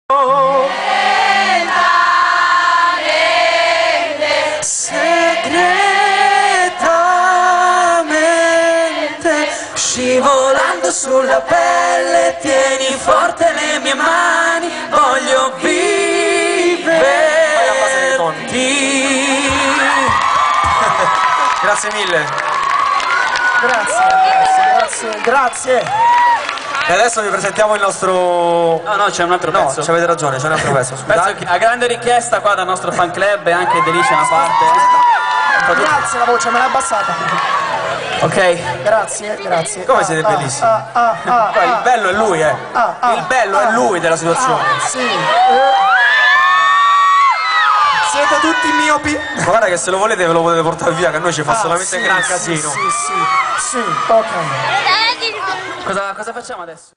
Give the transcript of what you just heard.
Segretamente, scivolando sulla pelle, tieni forte le mie mani, voglio viverti. Grazie mille. Grazie. E adesso vi presentiamo il nostro... No, c'è un altro pezzo. No, avete ragione, c'è un altro pezzo. Pezzo che a grande richiesta qua dal nostro fan club e anche Delicia una parte. Grazie, la voce me l'ha abbassata. Ok. Grazie. Come siete bellissimi. Qua il bello è lui, il bello è lui della situazione. Sì. Siete tutti miopi? Ma guarda che se lo volete ve lo potete portare via, che a noi ci fa solamente un gran casino. Sì, ok. Cosa facciamo adesso?